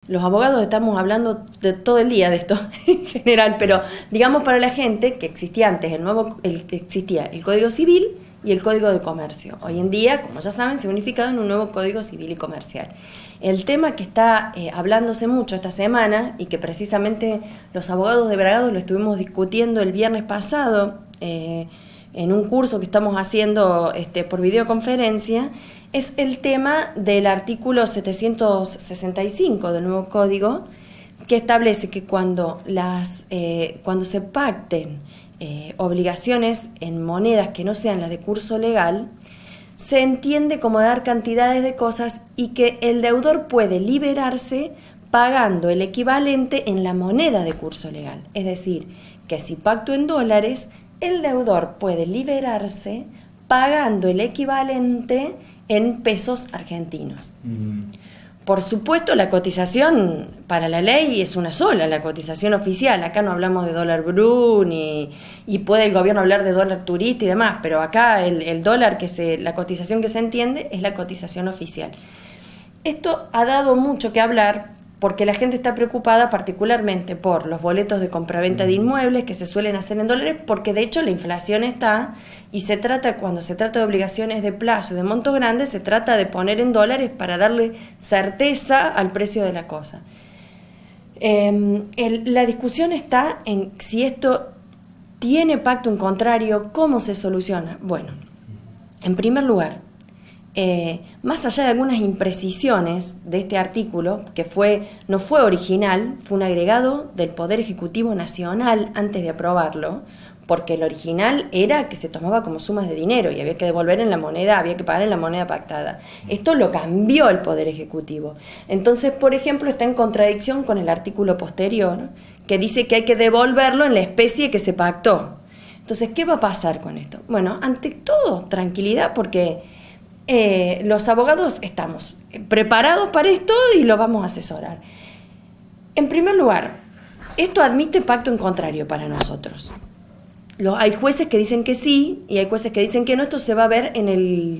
los abogados estamos hablando de todo el día de esto en general, pero digamos para la gente que existía antes existía el Código Civil y el Código de Comercio. Hoy en día, como ya saben, se ha unificado en un nuevo Código Civil y Comercial. El tema que está hablándose mucho esta semana y que precisamente los abogados de Bragados lo estuvimos discutiendo el viernes pasado en un curso que estamos haciendo por videoconferencia, es el tema del artículo 765 del nuevo código, que establece que cuando se pacten obligaciones en monedas que no sean las de curso legal, se entiende como dar cantidades de cosas y que el deudor puede liberarse pagando el equivalente en la moneda de curso legal. Es decir, que si pacto en dólares, el deudor puede liberarse pagando el equivalente en pesos argentinos. Por supuesto, la cotización para la ley es una sola, la cotización oficial. Acá no hablamos de dólar blue, y puede el gobierno hablar de dólar turista y demás, pero acá el dólar, la cotización que se entiende es la cotización oficial. Esto ha dado mucho que hablar porque la gente está preocupada particularmente por los boletos de compraventa de inmuebles que se suelen hacer en dólares, porque de hecho la inflación está, y cuando se trata de obligaciones de plazo de monto grande, se trata de poner en dólares para darle certeza al precio de la cosa. La discusión está en si esto tiene pacto en contrario, ¿cómo se soluciona? Bueno, en primer lugar, más allá de algunas imprecisiones de este artículo, que no fue original, fue un agregado del Poder Ejecutivo Nacional antes de aprobarlo, porque el original era que se tomaba como sumas de dinero y había que devolver en la moneda, había que pagar en la moneda pactada. Esto lo cambió el Poder Ejecutivo. Entonces, por ejemplo, está en contradicción con el artículo posterior, que dice que hay que devolverlo en la especie que se pactó. Entonces, ¿qué va a pasar con esto? Bueno, ante todo, tranquilidad, porque los abogados estamos preparados para esto y lo vamos a asesorar. En primer lugar, esto admite pacto en contrario para nosotros. Hay jueces que dicen que sí y hay jueces que dicen que no. Esto se va a ver en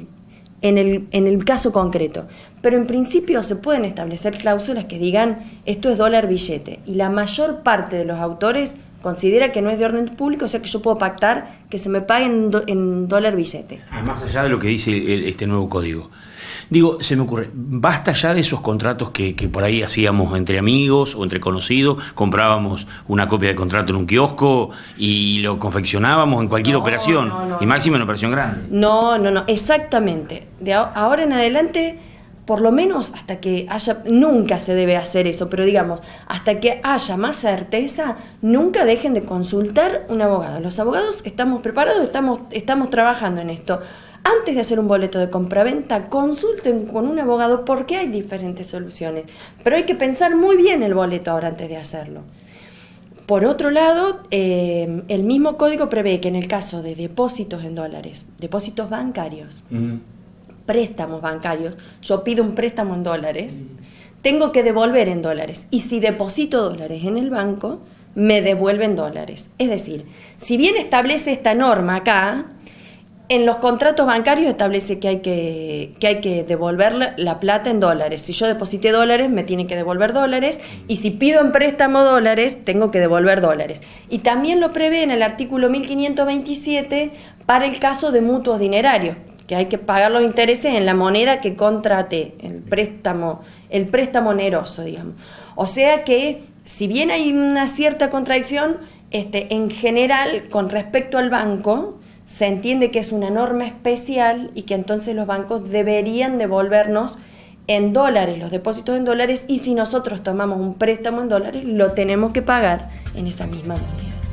el caso concreto. Pero en principio se pueden establecer cláusulas que digan esto es dólar billete. Y la mayor parte de los autores considera que no es de orden público, o sea que yo puedo pactar que se me pague en dólar billete. Más allá de lo que dice este nuevo código. Digo, se me ocurre, basta ya de esos contratos que por ahí hacíamos entre amigos o entre conocidos, comprábamos una copia de contrato en un kiosco y lo confeccionábamos en cualquier operación, y máximo en operación grande. No, exactamente. De ahora en adelante, por lo menos hasta que nunca se debe hacer eso, pero digamos, hasta que haya más certeza, nunca dejen de consultar un abogado. Los abogados estamos preparados, estamos trabajando en esto. Antes de hacer un boleto de compraventa, consulten con un abogado porque hay diferentes soluciones. Pero hay que pensar muy bien el boleto ahora antes de hacerlo. Por otro lado, el mismo código prevé que en el caso de depósitos en dólares, depósitos bancarios, préstamos bancarios, yo pido un préstamo en dólares, tengo que devolver en dólares. Y si deposito dólares en el banco, me devuelven dólares. Es decir, si bien establece esta norma acá, en los contratos bancarios establece que hay que devolver la plata en dólares. Si yo deposité dólares, me tienen que devolver dólares, y si pido en préstamo dólares, tengo que devolver dólares. Y también lo prevé en el artículo 1527 para el caso de mutuos dinerarios, que hay que pagar los intereses en la moneda que contraté, el préstamo oneroso, digamos. O sea que, si bien hay una cierta contradicción, en general, con respecto al banco, se entiende que es una norma especial y que entonces los bancos deberían devolvernos en dólares los depósitos en dólares, y si nosotros tomamos un préstamo en dólares, lo tenemos que pagar en esa misma moneda.